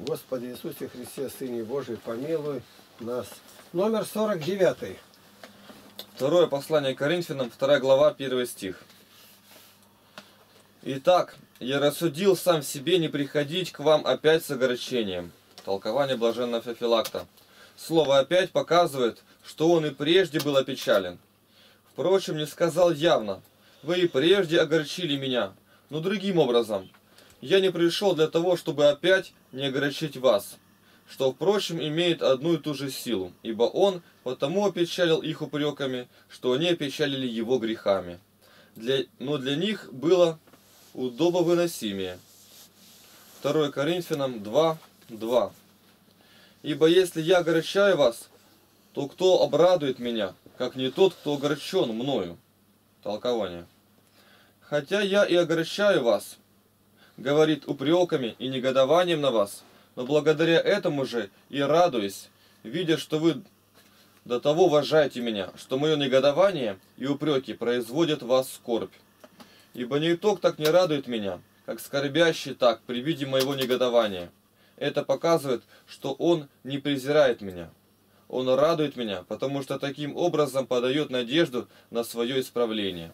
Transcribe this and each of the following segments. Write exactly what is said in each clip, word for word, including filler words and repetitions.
Господи Иисусе Христе, Сыне Божий, помилуй нас. Номер сорок девять. Второе послание к Коринфянам, вторая глава, первый стих. Итак, я рассудил сам в себе не приходить к вам опять с огорчением. Толкование блаженного Феофилакта. Слово «опять» показывает, что он и прежде был опечален. Впрочем, не сказал явно: вы и прежде огорчили меня, но другим образом. Я не пришел для того, чтобы опять не огорчить вас, что, впрочем, имеет одну и ту же силу, ибо он потому опечалил их упреками, что они опечалили его грехами. Для... Но для них было удобовыносимее. второе Коринфянам два, два. Ибо если я огорчаю вас, то кто обрадует меня, как не тот, кто огорчен мною? Толкование. Хотя я и огорчаю вас, говорит, упреками и негодованием на вас, но благодаря этому же и радуюсь, видя, что вы до того уважаете меня, что мое негодование и упреки производят в вас скорбь. Ибо никто так не радует меня, как скорбящий так при виде моего негодования. Это показывает, что он не презирает меня. Он радует меня, потому что таким образом подает надежду на свое исправление.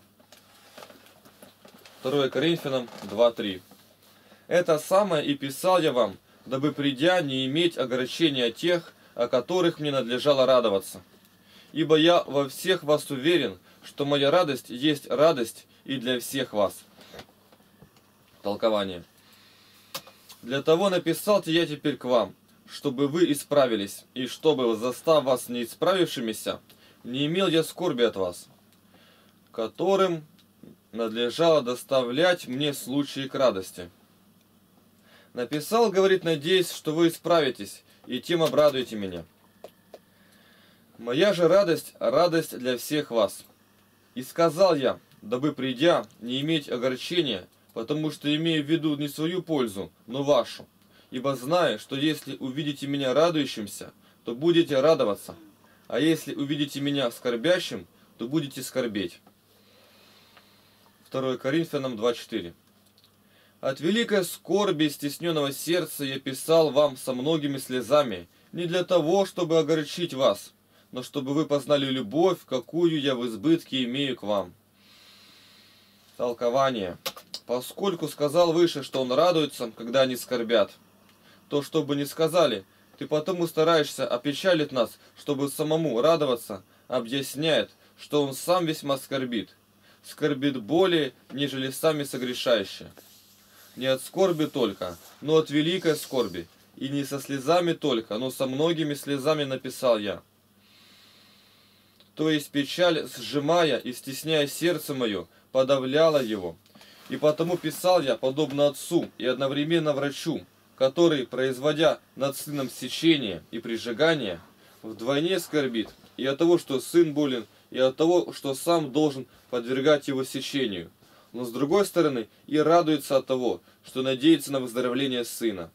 второе Коринфянам два, три. Это самое и писал я вам, дабы придя не иметь огорчения тех, о которых мне надлежало радоваться. Ибо я во всех вас уверен, что моя радость есть радость и для всех вас. Толкование. Для того написал-те я теперь к вам, чтобы вы исправились, и чтобы, застав вас не исправившимися, не имел я скорби от вас, которым надлежало доставлять мне случаи к радости. Написал, говорит, надеясь, что вы исправитесь, и тем обрадуете меня. Моя же радость – радость для всех вас. И сказал я, дабы придя, не иметь огорчения, потому что имею в виду не свою пользу, но вашу. Ибо знаю, что если увидите меня радующимся, то будете радоваться, а если увидите меня скорбящим, то будете скорбеть. второе Коринфянам два, четыре. От великой скорби и стесненного сердца я писал вам со многими слезами, не для того, чтобы огорчить вас, но чтобы вы познали любовь, какую я в избытке имею к вам. Толкование. Поскольку сказал выше, что он радуется, когда они скорбят, то, чтобы не сказали, ты потому стараешься опечалить нас, чтобы самому радоваться, объясняет, что он сам весьма скорбит. Скорбит более, нежели сами согрешающие. Не от скорби только, но от великой скорби, и не со слезами только, но со многими слезами написал я. То есть печаль, сжимая и стесняя сердце мое, подавляла его. И потому писал я, подобно отцу и одновременно врачу, который, производя над сыном сечение и прижигание, вдвойне скорбит и от того, что сын болен, и от того, что сам должен подвергать его сечению, но с другой стороны и радуется от того, что надеется на выздоровление сына.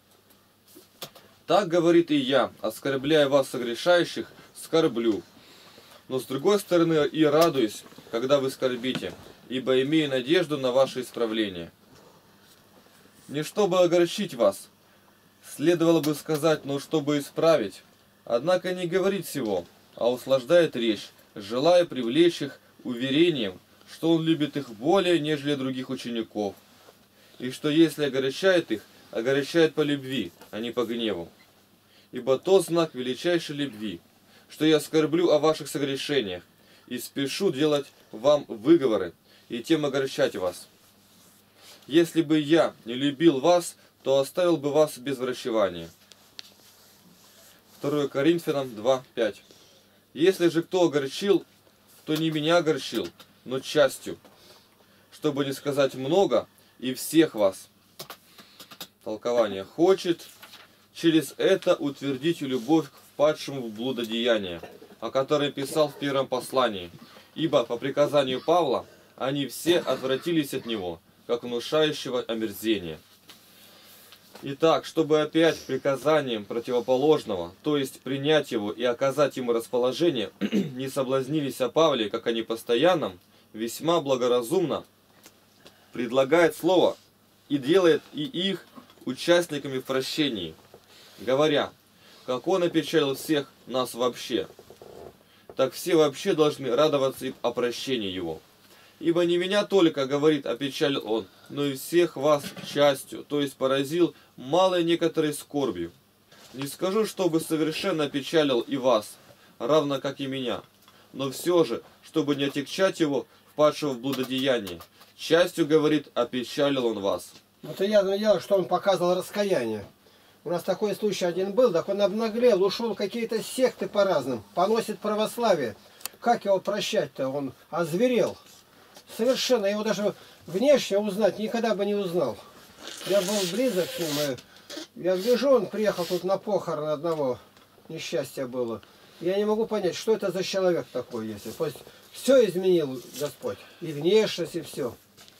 Так говорит и я, оскорбляя вас, согрешающих, скорблю. Но с другой стороны и радуюсь, когда вы скорбите, ибо имею надежду на ваше исправление. Не чтобы огорчить вас, следовало бы сказать, но чтобы исправить. Однако не говорит всего, а услаждает речь, желая привлечь их уверением, что он любит их более, нежели других учеников, и что если огорчает их, огорчает по любви, а не по гневу. Ибо тот знак величайшей любви, что я скорблю о ваших согрешениях, и спешу делать вам выговоры, и тем огорчать вас. Если бы я не любил вас, то оставил бы вас без врачевания. второе Коринфянам два, пять. Если же кто огорчил, то не меня огорчил, но частью, чтобы не сказать много и всех вас. Толкование. Хочет через это утвердить любовь к впадшему в блудодеяние, о которой писал в первом послании. Ибо по приказанию Павла они все отвратились от него, как внушающего омерзения. Итак, чтобы опять приказанием противоположного, то есть принять его и оказать ему расположение, не соблазнились о Павле, как о непостоянном, весьма благоразумно предлагает слово и делает и их участниками в прощении, говоря, как Он опечалил всех нас вообще, так все вообще должны радоваться и о прощении Его. Ибо не меня только, говорит, опечалил Он, но и всех вас частью, то есть поразил малой некоторой скорбью. Не скажу, чтобы совершенно опечалил и вас, равно как и меня, но все же, чтобы не отягчать Его, впадшего в блудодеяние, частью, говорит, опечалил Он вас. Вот и ясно дело, что он показывал раскаяние. У нас такой случай один был, так он обнаглел, ушел в какие-то секты по разным, поносит православие. Как его прощать-то? Он озверел. Совершенно, его даже внешне узнать никогда бы не узнал. Я был близок к нему, и я гляжу, он приехал тут на похорон одного, несчастья было. Я не могу понять, что это за человек такой, если. То есть все изменил Господь, и внешность, и все.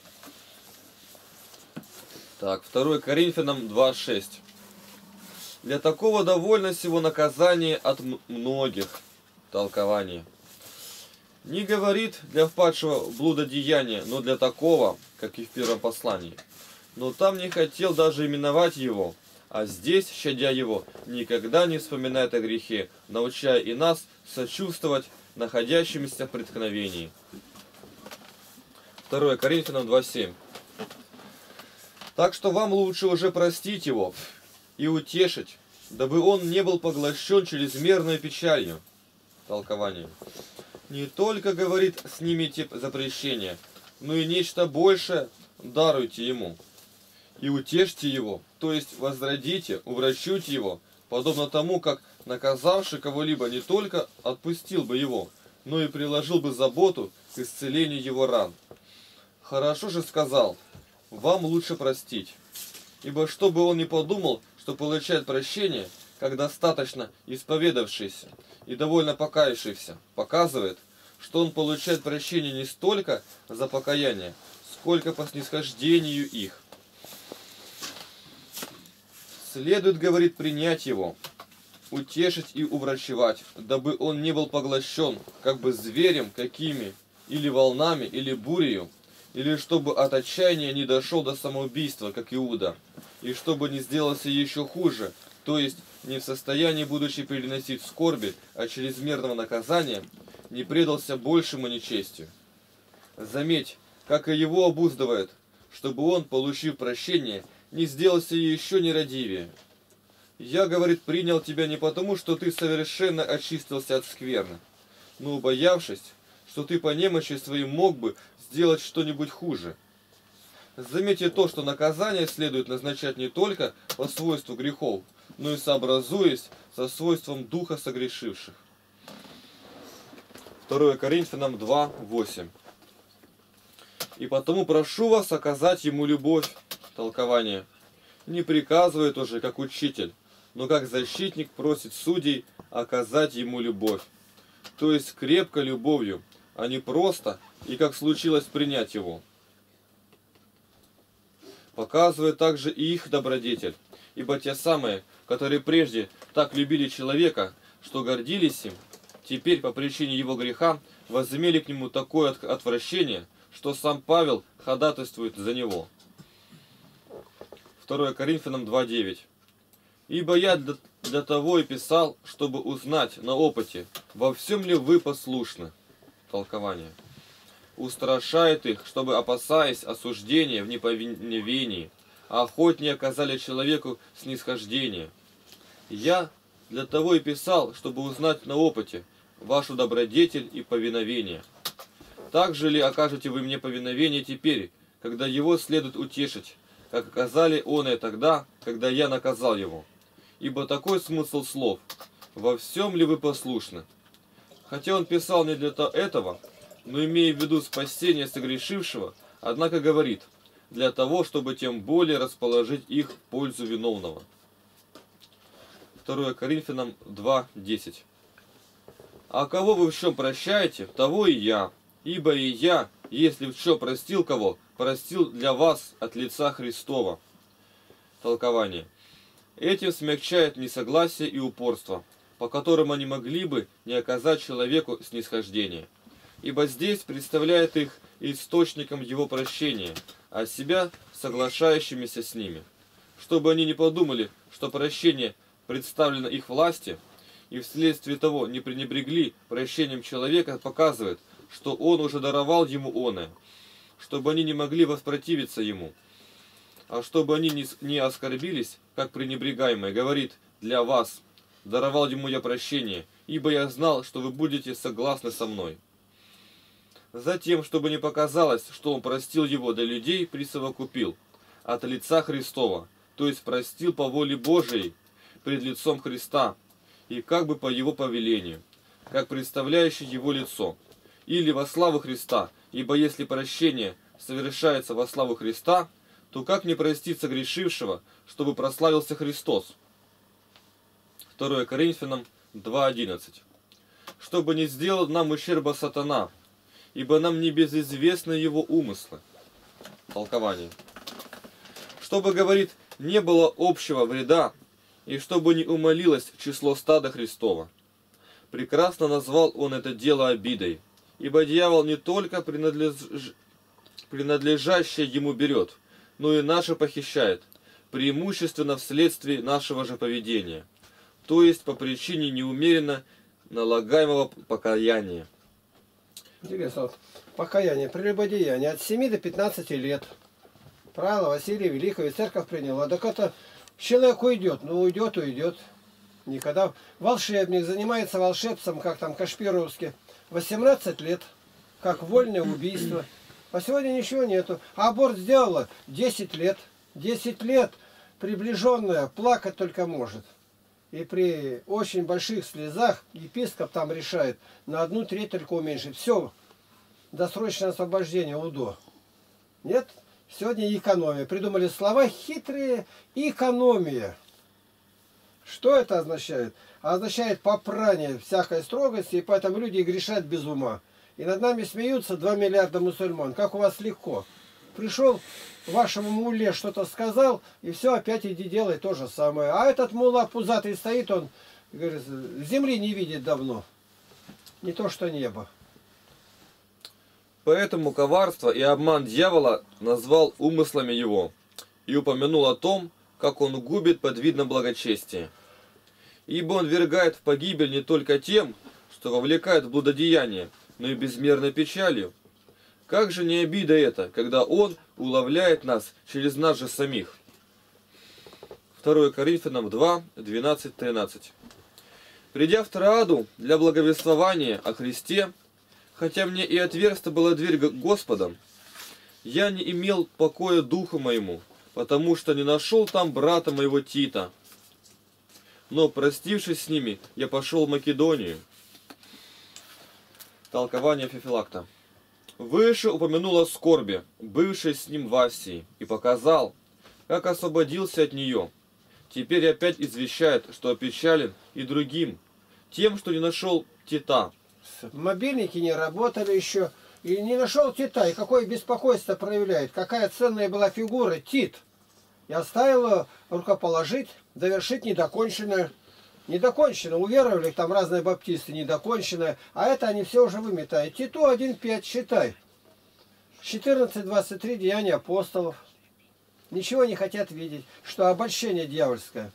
Так, второе Коринфянам два шесть. Для такого довольно всего наказания от многих. Толкование. Не говорит для впадшего блудодеяния, но для такого, как и в первом послании. Но там не хотел даже именовать его, а здесь, щадя его, никогда не вспоминает о грехе, научая и нас сочувствовать находящимся в преткновении. второе Коринфянам два семь. Так что вам лучше уже простить его и утешить, дабы он не был поглощен чрезмерной печалью. Толкование. Не только, говорит, снимите запрещение, но и нечто большее даруйте ему. И утешьте его, то есть возродите, уврачуйте его, подобно тому, как наказавший кого-либо не только отпустил бы его, но и приложил бы заботу к исцелению его ран. Хорошо же сказал, вам лучше простить, ибо чтобы он не подумал, что получает прощение, как достаточно исповедавшийся и довольно покаявшийся, показывает, что он получает прощение не столько за покаяние, сколько по снисхождению их. Следует, говорит, принять его, утешить и уврачевать, дабы он не был поглощен, как бы зверем какими, или волнами, или бурею, или чтобы от отчаяния не дошел до самоубийства, как Иуда, и чтобы не сделался еще хуже, то есть не в состоянии, будучи переносить скорби от чрезмерного наказания, не предался большему нечестию. Заметь, как и его обуздывает, чтобы он, получив прощение, не сделался еще нерадивее. Я, говорит, принял тебя не потому, что ты совершенно очистился от скверны, но убоявшись, что ты по немощи своей мог бы сделать что-нибудь хуже. Заметьте то, что наказание следует назначать не только по свойству грехов, но и сообразуясь со свойством духа согрешивших. второе Коринфянам два восемь. И потому прошу вас оказать ему любовь. Толкование. Не приказывает уже как учитель, но как защитник просит судей оказать ему любовь. То есть крепко любовью, а не просто и как случилось принять его. Показывает также и их добродетель, ибо те самые, которые прежде так любили человека, что гордились им, теперь по причине его греха возымели к нему такое отвращение, что сам Павел ходатайствует за него. второе Коринфянам два девять. Ибо я для, для того и писал, чтобы узнать на опыте, во всем ли вы послушны. Толкование. Устрашает их, чтобы, опасаясь осуждения в неповиновении, охотнее оказали человеку снисхождение. Я для того и писал, чтобы узнать на опыте вашу добродетель и повиновение. Так же ли окажете вы мне повиновение теперь, когда его следует утешить, как оказали он и тогда, когда я наказал его? Ибо такой смысл слов: «Во всем ли вы послушны?» Хотя он писал не для этого, но имея в виду спасение согрешившего, однако говорит, для того, чтобы тем более расположить их в пользу виновного. второе Коринфянам два десять. А кого вы в чем прощаете, того и я, ибо и я, если в чем простил кого, простил для вас от лица Христова. Толкование. Этим смягчает несогласие и упорство, по которым они могли бы не оказать человеку снисхождения. Ибо здесь представляет их источником его прощения, а себя соглашающимися с ними. чтобы они не подумали, что прощение представлено их власти, и вследствие того не пренебрегли прощением человека, показывает, что он уже даровал ему оное, чтобы они не могли воспротивиться ему, а чтобы они не, не оскорбились, как пренебрегаемые, говорит, для вас даровал ему я прощение, ибо я знал, что вы будете согласны со мной. Затем, чтобы не показалось, что он простил его для людей, присовокупил от лица Христова, то есть простил по воле Божией пред лицом Христа, и как бы по его повелению, как представляющий его лицо, или во славу Христа, ибо если прощение совершается во славу Христа, то как не простить согрешившего, чтобы прославился Христос? второе Коринфянам два одиннадцать. Чтобы не сделал нам ущерба сатана, ибо нам не безызвестны его умыслы. Толкование. Чтобы, говорит, не было общего вреда, и чтобы не умолилось число стада Христова. Прекрасно назвал он это дело обидой, ибо дьявол не только принадлеж... принадлежащее ему берет, но и наше похищает, преимущественно вследствие нашего же поведения, то есть по причине неумеренно налагаемого покаяния. Интересно, вот, покаяние, прелюбодеяние от семи до пятнадцати лет. Правило Василия Великого, и церковь приняла. Так это человек уйдет, ну уйдет, уйдет. Никогда. Волшебник занимается волшебством, как там Кашпировский, восемнадцать лет, как вольное убийство. А сегодня ничего нету. А аборт сделала десять лет. десять лет приближенная плакать только может. И при очень больших слезах епископ там решает на одну треть только уменьшить. Все, досрочное освобождение УДО. Нет? Сегодня экономия. Придумали слова хитрые. Экономия. Что это означает? Означает попрание всякой строгости, и поэтому люди грешат без ума. И над нами смеются два миллиарда мусульман. Как у вас легко. Пришел, вашему мулле что-то сказал, и все, опять иди делай то же самое. А этот мулла пузатый стоит, он говорит, земли не видит давно. Не то что небо. Поэтому коварство и обман дьявола назвал умыслами его и упомянул о том, как он губит подвидно благочестие. Ибо он ввергает в погибель не только тем, что вовлекает в блудодеяние, но и безмерной печалью. Как же не обида это, когда он уловляет нас через нас же самих? второе Коринфянам два двенадцать тринадцать. Придя в Троаду для благовествования о Христе, хотя мне и отверста была дверь Господом, я не имел покоя духу моему, потому что не нашел там брата моего Тита. Но, простившись с ними, я пошел в Македонию. Толкование Феофилакта. Выше упомянул о скорби, бывшей с ним в Асии, и показал, как освободился от нее. Теперь опять извещает, что опечален и другим, тем, что не нашел Тита. Мобильники не работали еще, и не нашел Тита. И какое беспокойство проявляет, какая ценная была фигура Тит. И оставил рукоположить, довершить недоконченное. Недокончено. Уверовали там разные баптисты, недоконченное. А это они все уже выметают. Титу один пять, считай. четырнадцать двадцать три Деяния апостолов. Ничего не хотят видеть, что обольщение дьявольское.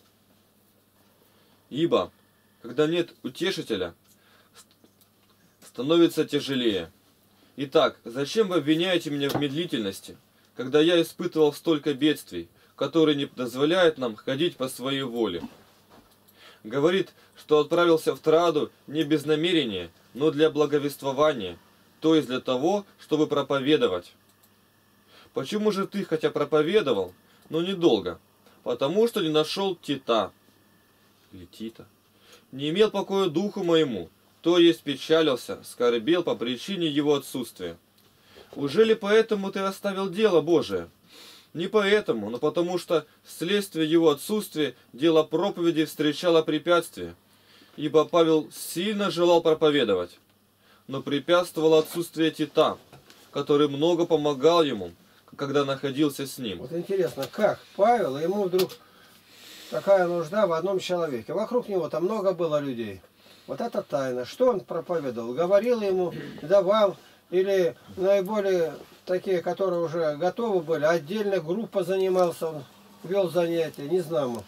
Ибо, когда нет утешителя, становится тяжелее. Итак, зачем вы обвиняете меня в медлительности, когда я испытывал столько бедствий, которые не дозволяют нам ходить по своей воле? Говорит, что отправился в Троаду не без намерения, но для благовествования, то есть для того, чтобы проповедовать. Почему же ты, хотя проповедовал, но недолго? Потому что не нашел Тита. Или Тита. Не имел покоя духу моему, то есть печалился, скорбел по причине его отсутствия. Ужели поэтому ты оставил дело Божие? Не поэтому, но потому что вследствие его отсутствия дело проповеди встречало препятствие, ибо Павел сильно желал проповедовать, но препятствовало отсутствие Тита, который много помогал ему, когда находился с ним. Вот интересно, как Павел, ему вдруг такая нужда в одном человеке. Вокруг него там много было людей. Вот это тайна. Что он проповедовал? Говорил ему, давал, или наиболее такие, которые уже готовы были, отдельная группа занимался он. вел занятия, не знаю.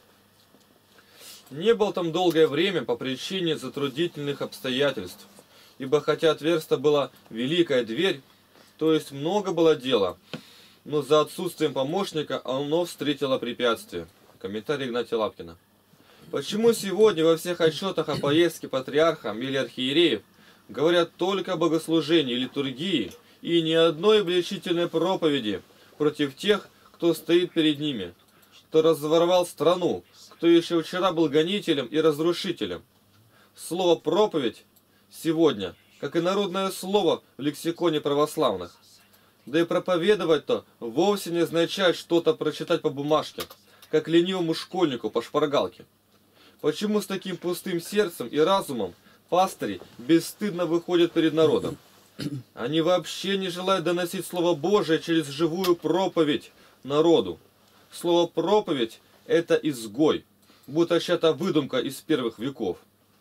Не был там долгое время по причине затруднительных обстоятельств, ибо хотя отверста была великая дверь, то есть много было дела, но за отсутствием помощника оно встретило препятствие. Комментарий Игнатия Лапкина. Почему сегодня во всех отчетах о поездке патриархам или архиереев говорят только о богослужении, литургии и ни одной обличительной проповеди против тех, кто стоит перед ними, кто разворовал страну, кто еще вчера был гонителем и разрушителем? Слово «проповедь» сегодня, как и народное слово в лексиконе православных. Да и проповедовать-то вовсе не означает что-то прочитать по бумажке, как ленивому школьнику по шпаргалке. Почему с таким пустым сердцем и разумом пастыри бесстыдно выходят перед народом? Они вообще не желают доносить Слово Божие через живую проповедь народу. Слово «проповедь» — это изгой, будто чья-то выдумка из первых веков.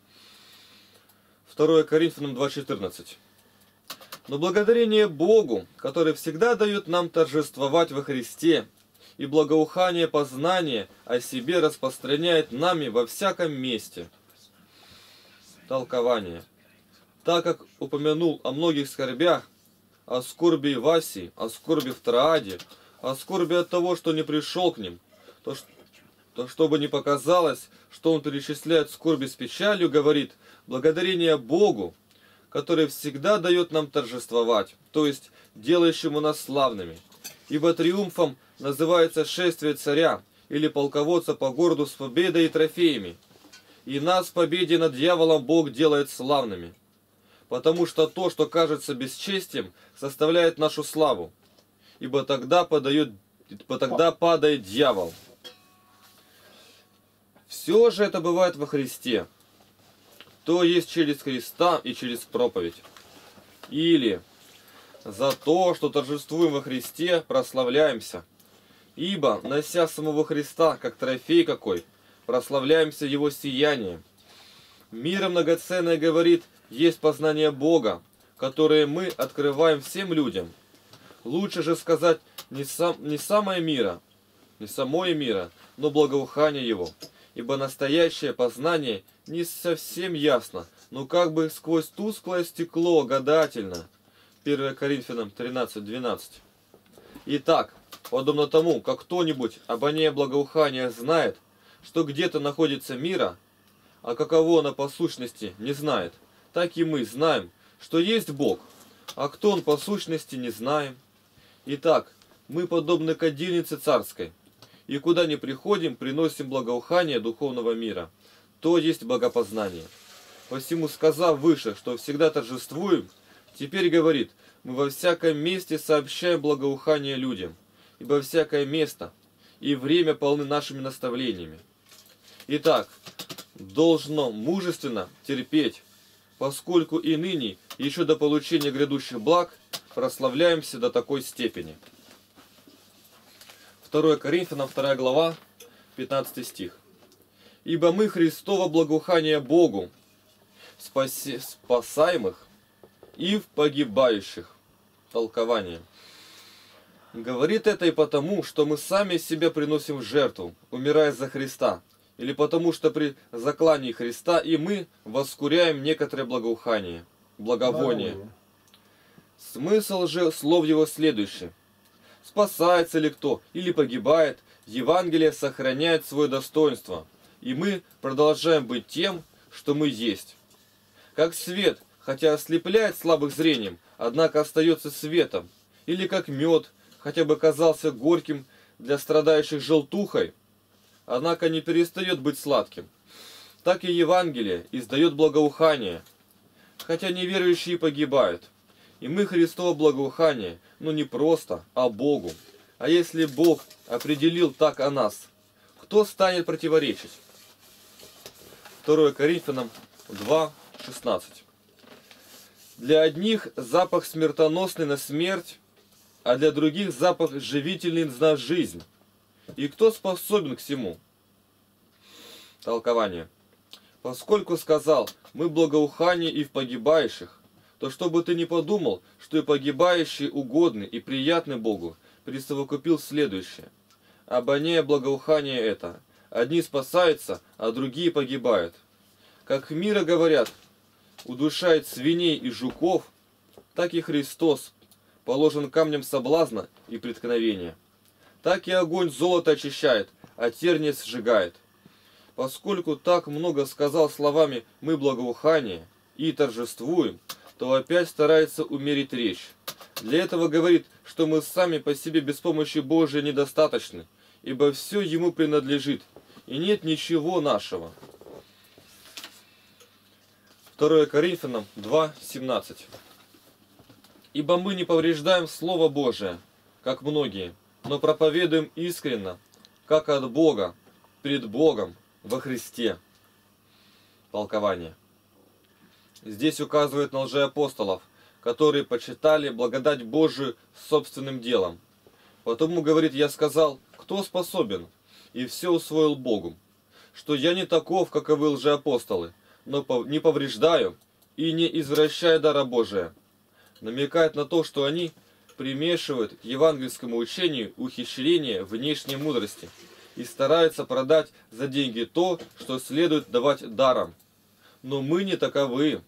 второе Коринфянам два четырнадцать. Но благодарение Богу, который всегда дает нам торжествовать во Христе, и благоухание познания о себе распространяет нами во всяком месте. Толкование. Так как упомянул о многих скорбях, о скорби Васи, о скорби в Трааде, о скорби от того, что не пришел к ним, то, то чтобы не показалось, что он перечисляет скорби с печалью, говорит, благодарение Богу, который всегда дает нам торжествовать, то есть делающему нас славными. Ибо триумфом называется шествие царя или полководца по городу с победой и трофеями. И нас в победе над дьяволом Бог делает славными. Потому что то, что кажется бесчестием, составляет нашу славу. Ибо тогда, подает, тогда падает дьявол. Все же это бывает во Христе. То есть через Христа и через проповедь. Или за то, что торжествуем во Христе, прославляемся. Ибо, нося самого Христа, как трофей какой, прославляемся Его сиянием. Мира многоценное, говорит, есть познание Бога, которое мы открываем всем людям. Лучше же сказать не, сам, не самое мира, не самое мира, но благоухание Его. Ибо настоящее познание не совсем ясно, но как бы сквозь тусклое стекло гадательно. первое Коринфянам тринадцать двенадцать. Итак, подобно тому, как кто-нибудь, обоняя благоухание, знает, что где-то находится мира, а каково оно по сущности не знает, так и мы знаем, что есть Бог, а кто Он по сущности не знаем. Итак, мы подобны кадильнице царской, и куда ни приходим, приносим благоухание духовного мира, то есть богопознание. Посему, сказав выше, что всегда торжествуем, теперь говорит, мы во всяком месте сообщаем благоухание людям, ибо всякое место и время полны нашими наставлениями. Итак, должно мужественно терпеть, поскольку и ныне, еще до получения грядущих благ, прославляемся до такой степени. второе Коринфянам вторая глава, пятнадцатый стих. Ибо мы Христово благоухание Богу, спаси, спасаемых и в погибающих. Толкование. Говорит это и потому, что мы сами себя приносим в жертву, умирая за Христа, или потому, что при заклании Христа и мы воскуряем некоторое благоухание, благовоние. Смысл же слов его следующий. Спасается ли кто или погибает, Евангелие сохраняет свое достоинство, и мы продолжаем быть тем, что мы есть. Как свет, хотя ослепляет слабых зрением, однако остается светом, или как мед, хотя бы казался горьким для страдающих желтухой, однако не перестает быть сладким. Так и Евангелие издает благоухание, хотя неверующие погибают. И мы Христово благоухание, но не просто, а Богу. А если Бог определил так о нас, кто станет противоречить? второе Коринфянам два шестнадцать. Для одних запах смертоносный на смерть, а для других запах живительный на жизнь. И кто способен к всему? Толкование. Поскольку сказал, мы благоухание и в погибающих, то чтобы ты не подумал, что и погибающие угодны и приятны Богу, присовокупил следующее. обоняя благоухание это. Одни спасаются, а другие погибают. Как мира говорят, удушает свиней и жуков, так и Христос положен камнем соблазна и преткновения. Так и огонь золото очищает, а терния сжигает. Поскольку так много сказал словами «мы благоухание» и торжествуем, то опять старается умерить речь. Для этого говорит, что мы сами по себе без помощи Божией недостаточны, ибо все Ему принадлежит, и нет ничего нашего. второе Коринфянам два семнадцать. Ибо мы не повреждаем Слово Божие, как многие, но проповедуем искренно, как от Бога, пред Богом, во Христе. Толкование. Здесь указывает на лжеапостолов, которые почитали благодать Божию собственным делом. Потому, говорит, я сказал, кто способен, и все усвоил Богу, что я не таков, как и вы лжеапостолы, но не повреждаю и не извращаю дара Божия. Намекает на то, что они примешивают к евангельскому учению ухищрение внешней мудрости и стараются продать за деньги то, что следует давать даром. Но мы не таковы.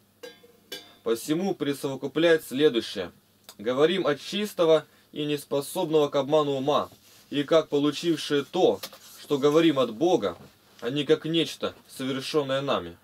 Посему присовокупляет следующее. Говорим от чистого и неспособного к обману ума, и как получившие то, что говорим от Бога, а не как нечто, совершенное нами.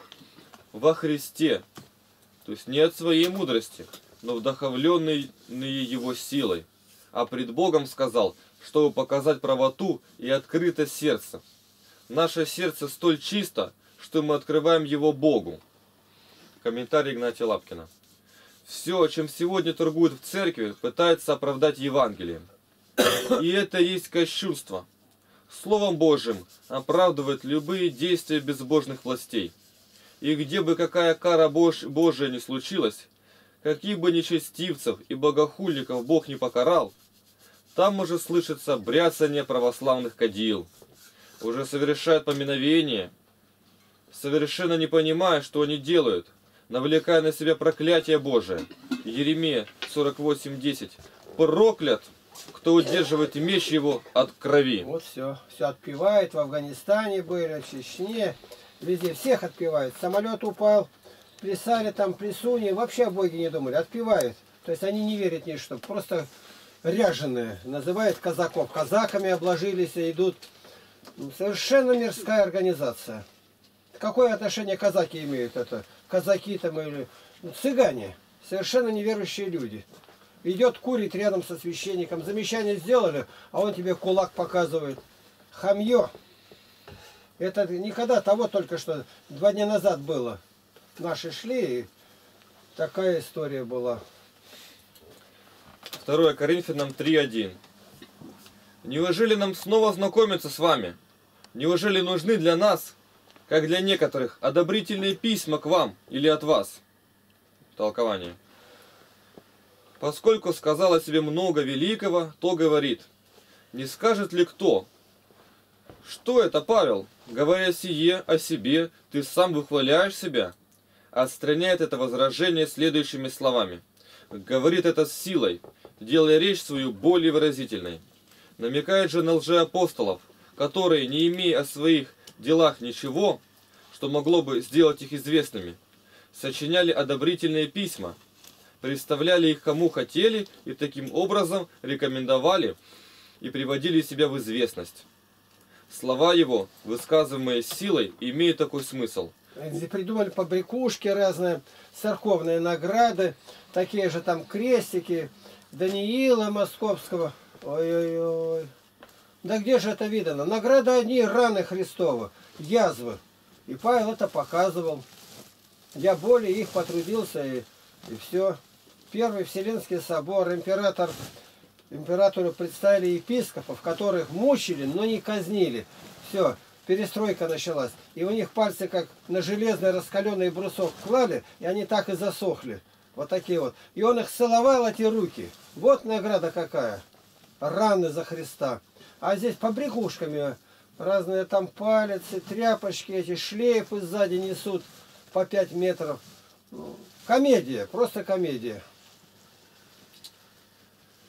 Во Христе, то есть не от своей мудрости, но вдохновленные Его силой, а пред Богом сказал, чтобы показать правоту и открытость сердца. Наше сердце столь чисто, что мы открываем его Богу. Комментарий Игнатия Лапкина. Все, чем сегодня торгуют в церкви, пытается оправдать Евангелием. И это есть кощунство. Словом Божьим оправдывает любые действия безбожных властей. И где бы какая кара Бож... Божия не случилась, каких бы нечестивцев и богохульников Бог не покарал, там уже слышится бряцание православных кадил. Уже совершают поминовение, совершенно не понимая, что они делают, навлекая на себя проклятие Божие. Еремия сорок восемь десять. Проклят, кто удерживает меч его от крови. Вот все. Все отпевает. В Афганистане были, в Чечне. Везде всех отпевает. Самолет упал. Плясали там, плесуни. Вообще о Боге не думали. Отпевают. То есть они не верят ни что. Просто ряженые. Называют казаков. Казаками обложились и идут. Совершенно мирская организация. Какое отношение казаки имеют это? Казаки там или ну, цыгане. Совершенно неверующие люди. Идет, курит рядом со священником. Замечание сделали, а он тебе кулак показывает. Хамье. Это никогда того только что два дня назад было. Наши шли, и такая история была. второе Коринфянам три один. Неужели нам снова знакомиться с вами? Неужели нужны для нас, как для некоторых, одобрительные письма к вам или от вас? Толкование. Поскольку сказал о себе много великого, то говорит, не скажет ли кто? Что это, Павел? Говоря сие о себе, ты сам выхваляешь себя? Отстраняет это возражение следующими словами. Говорит это с силой, делая речь свою более выразительной. Намекает же на лжеапостолов, которые, не имея о своих делах ничего, что могло бы сделать их известными, сочиняли одобрительные письма, представляли их кому хотели и таким образом рекомендовали и приводили себя в известность. Слова его, высказываемые силой, имеют такой смысл. Придумали побрякушки разные, церковные награды, такие же там крестики, Даниила Московского. Ой-ой-ой. Да где же это видано? Награды одни, раны Христова, язвы. И Павел это показывал. Я более их потрудился, и, и все. Первый Вселенский собор, император, императору представили епископов, которых мучили, но не казнили. Все, перестройка началась. И у них пальцы как на железный раскаленный брусок клали, и они так и засохли. Вот такие вот. И он их целовал, эти руки. Вот награда какая. Раны за Христа. А здесь побрякушками разные там палицы, тряпочки, эти шлейфы сзади несут по пять метров. Комедия, просто комедия.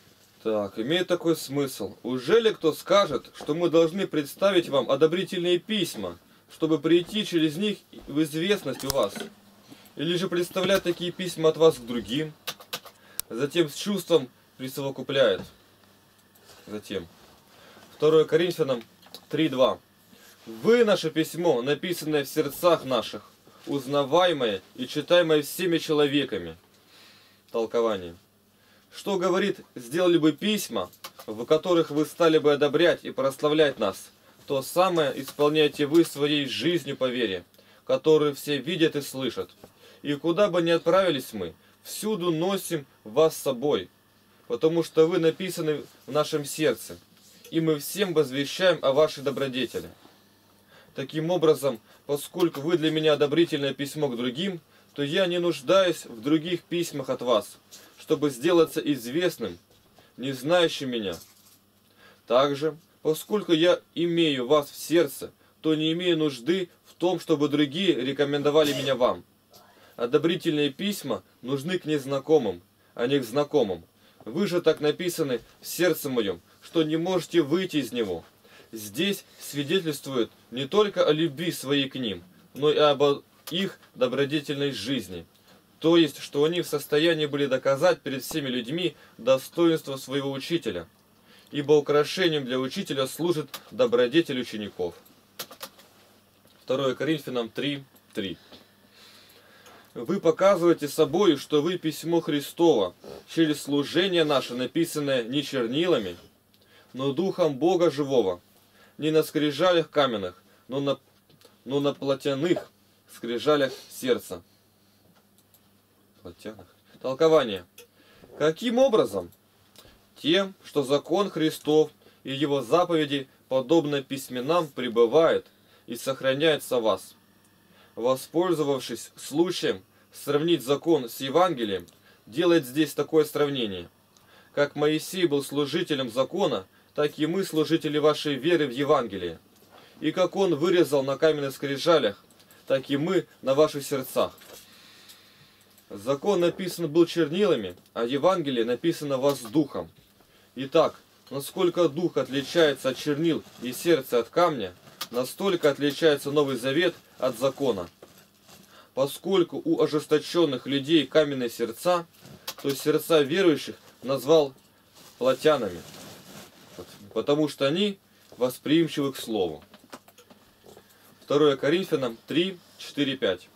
Так, имеет такой смысл. Уже ли кто скажет, что мы должны представить вам одобрительные письма, чтобы прийти через них в известность у вас? Или же представлять такие письма от вас к другим? Затем с чувством присовокупляет. Затем. второе Коринфянам три два. Вы наше письмо, написанное в сердцах наших, узнаваемое и читаемое всеми человеками. Толкование. Что говорит, сделали бы письма, в которых вы стали бы одобрять и прославлять нас, то самое исполняете вы своей жизнью по вере, которую все видят и слышат. И куда бы ни отправились мы, всюду носим вас с собой, потому что вы написаны в нашем сердце, и мы всем возвещаем о вашей добродетели. Таким образом, поскольку вы для меня одобрительное письмо к другим, то я не нуждаюсь в других письмах от вас, чтобы сделаться известным, не знающим меня. Также, поскольку я имею вас в сердце, то не имею нужды в том, чтобы другие рекомендовали меня вам. Одобрительные письма нужны к незнакомым, а не к знакомым. Вы же так написаны в сердце моем, что не можете выйти из него. Здесь свидетельствует не только о любви своей к ним, но и об их добродетельной жизни. То есть, что они в состоянии были доказать перед всеми людьми достоинство своего учителя. Ибо украшением для учителя служит добродетель учеников. второе Коринфянам три три. Вы показываете собою, что вы письмо Христово, через служение наше, написанное не чернилами, но Духом Бога Живого, не на скрижалях каменных, но на, но на плотяных скрижалях сердца. Плотяных. Толкование. Каким образом? Тем, что закон Христов и его заповеди, подобно письменам, пребывают и сохраняются в вас. Воспользовавшись случаем сравнить закон с Евангелием, делает здесь такое сравнение. Как Моисей был служителем закона, так и мы служители вашей веры в Евангелие. И как он вырезал на каменных скрижалях, так и мы на ваших сердцах. Закон написан был чернилами, а Евангелие написано вас духом. Итак, насколько дух отличается от чернил и сердце от камня, настолько отличается Новый Завет от закона. Поскольку у ожесточенных людей каменные сердца, то сердца верующих назвал плотянами, потому что они восприимчивы к слову. второе Коринфянам три четыре пять.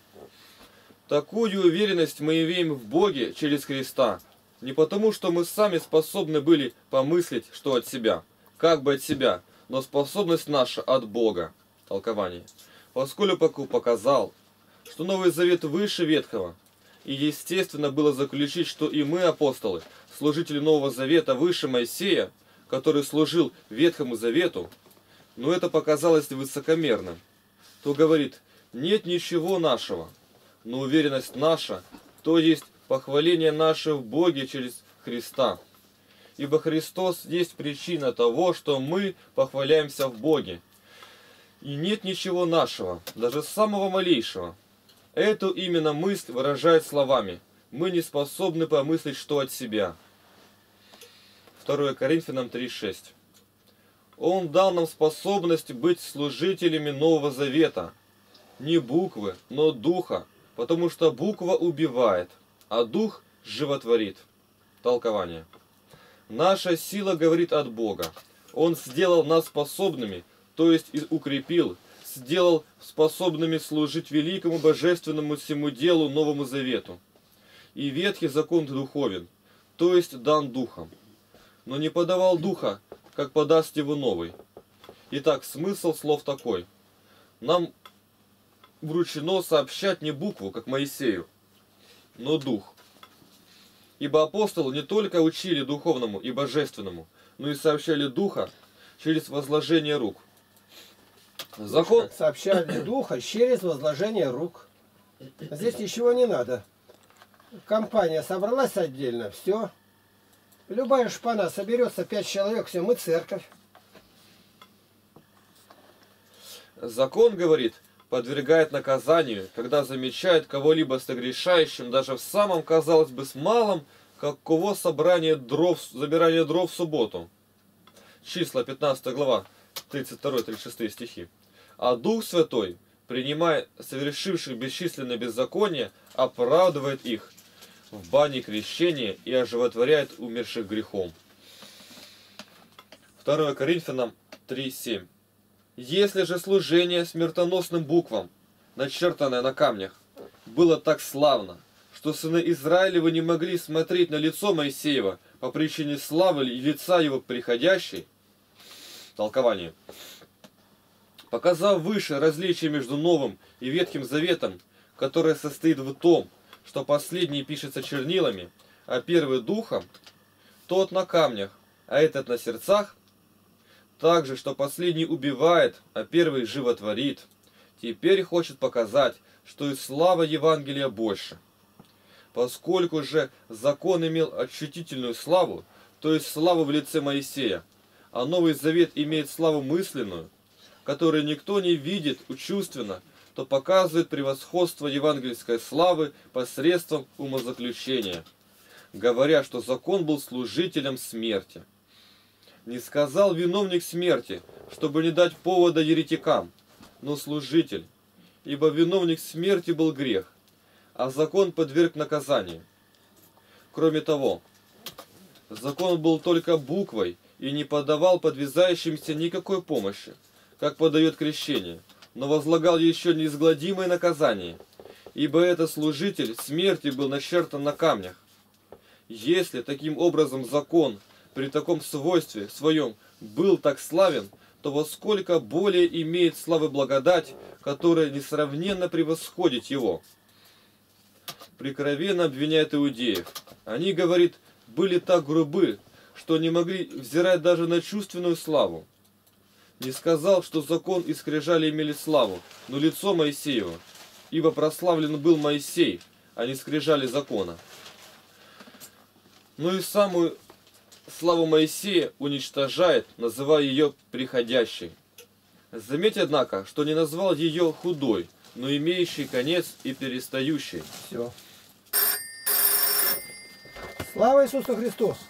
Такую уверенность мы имеем в Боге через Христа, не потому, что мы сами способны были помыслить, что от себя, как бы от себя, но способность наша от Бога. Толкование. Поскольку показал, что Новый Завет выше Ветхого, и естественно было заключить, что и мы, апостолы, служители Нового Завета, выше Моисея, который служил Ветхому Завету, но это показалось высокомерным, то говорит, нет ничего нашего, но уверенность наша, то есть похваление наше в Боге через Христа. Ибо Христос есть причина того, что мы похваляемся в Боге. И нет ничего нашего, даже самого малейшего. Эту именно мысль выражает словами. Мы не способны помыслить, что от себя. второе Коринфянам три шесть. Он дал нам способность быть служителями Нового Завета. Не буквы, но духа, потому что буква убивает, а дух животворит. Толкование. Наша сила говорит от Бога. Он сделал нас способными, то есть и укрепил, сделал способными служить великому божественному всему делу Новому Завету. И ветхий закон духовен, то есть дан духом, но не подавал духа, как подаст его новый. Итак, смысл слов такой. Нам вручено сообщать не букву, как Моисею, но дух. Ибо апостолы не только учили духовному и божественному, но и сообщали духа через возложение рук. Закон... Сообщали духа через возложение рук. Здесь ничего не надо. Компания собралась отдельно, все. Любая шпана соберется, пять человек, все, мы церковь. Закон, говорит, подвергает наказанию, когда замечает кого-либо согрешающим, даже в самом, казалось бы, с малом каково собрание дров, забирание дров в субботу. Числа пятнадцатая глава, тридцать второй тридцать шестой стихи. А Дух Святой, принимая совершивших бесчисленное беззаконие, оправдывает их в бане крещения и оживотворяет умерших грехом. второе Коринфянам три семь. Если же служение смертоносным буквам, начертанное на камнях, было так славно, что сыны Израилевы не могли смотреть на лицо Моисеева по причине славы и лица его приходящей, толкование, показав выше различие между Новым и Ветхим Заветом, которое состоит в том, что последний пишется чернилами, а первый духом, тот на камнях, а этот на сердцах, также, что последний убивает, а первый животворит, теперь хочет показать, что и слава Евангелия больше. Поскольку же закон имел ощутительную славу, то есть славу в лице Моисея, а Новый Завет имеет славу мысленную, которую никто не видит чувственно, то показывает превосходство евангельской славы посредством умозаключения, говоря, что закон был служителем смерти. Не сказал виновник смерти, чтобы не дать повода еретикам, но служитель, ибо виновник смерти был грех, а закон подверг наказанию. Кроме того, закон был только буквой и не подавал подвязающимся никакой помощи, как подает крещение, но возлагал еще неизгладимое наказание, ибо этот служитель смерти был начертан на камнях. Если таким образом закон при таком свойстве своем был так славен, то во сколько более имеет славы благодать, которая несравненно превосходит его. Прикровенно обвиняет иудеев. Они, говорит, были так грубы, что не могли взирать даже на чувственную славу. Не сказал, что закон и скрижали имели славу, но лицо Моисеева, ибо прославлен был Моисей, а не скрижали закона. Ну и самую славу Моисея уничтожает, называя ее приходящей. Заметь, однако, что не назвал ее худой, но имеющей конец и перестающей. Все. Слава Иисусу Христу!